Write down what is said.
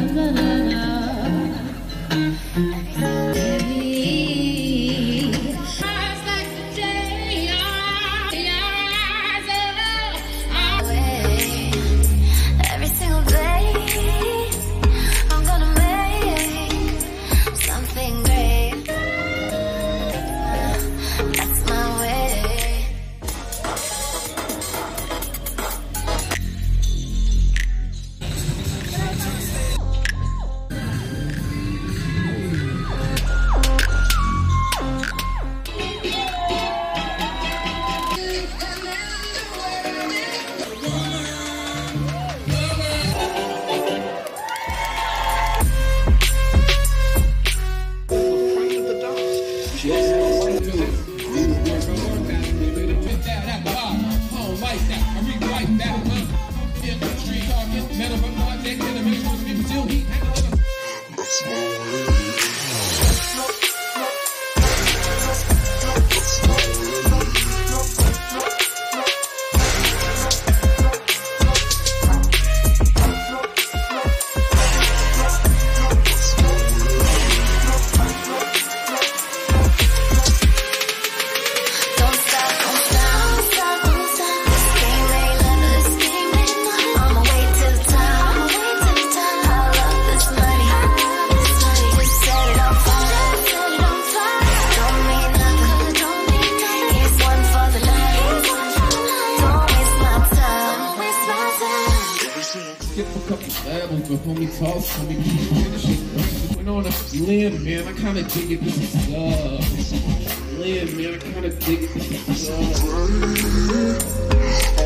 Before we talk, so we keep finishing. Went on a limb, man. I kinda dig it. This is limb, man. I kinda dig it. This is